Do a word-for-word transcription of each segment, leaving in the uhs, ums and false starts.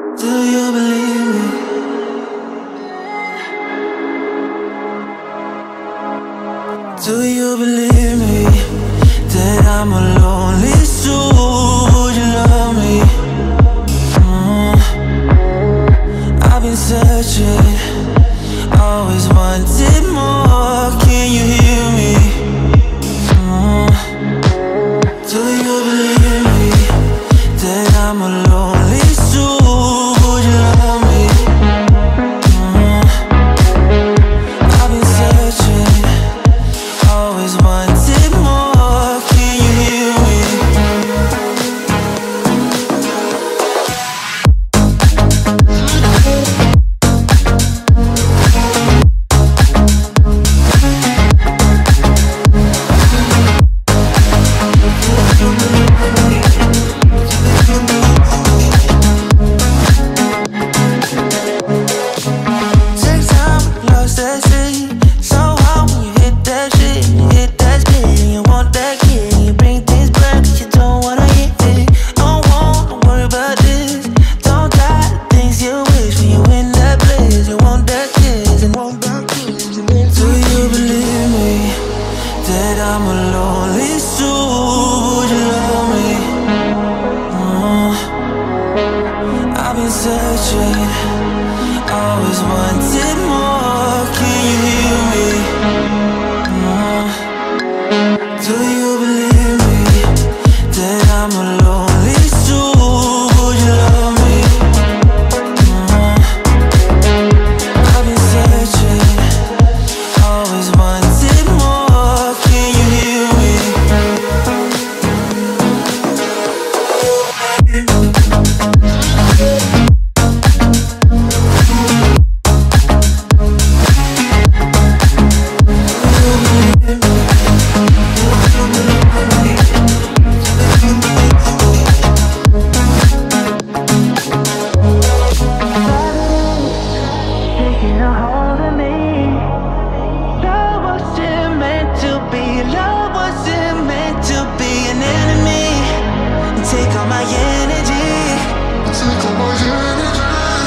Do you believe me? Do you believe me that I'm a lonely soul? Would you love me? Mm. I've been searching, always wanted more. Can you hear me? Mm. Do you believe me that I'm a lonely soul? Would you love me? Mm. I've been searching, always wanted more. Can you hear me? Take time, lost that shit. So hard when you hit that shit. You hit that spin, you want that kid. You bring things back, but you don't wanna hit it. Don't want to worry about this. Don't try the things you wish when you in that place. You want that kiss and want that kiss. Do you believe me that I'm a lonely soul? Would you love me? Mm. I've been searching, always wanted more. Can you hear me? Mm. Do you believe me that I'm a lonely soul? Would you love me? Mm. I've been searching, always wanted more. Can you hear me? Taking a hold of me. Love wasn't meant to be. Love wasn't meant to be an enemy. You take all my energy. Take all my energy.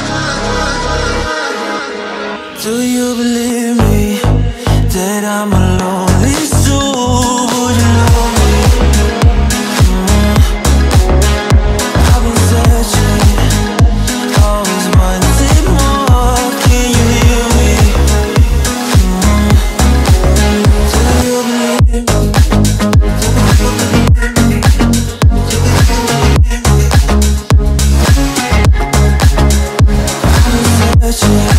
Do you believe me that I'm a lonely soul? Would you love me? Mm. I've been searching, always wanted more. Can you hear me? Mm. Do you believe me? I've been searching.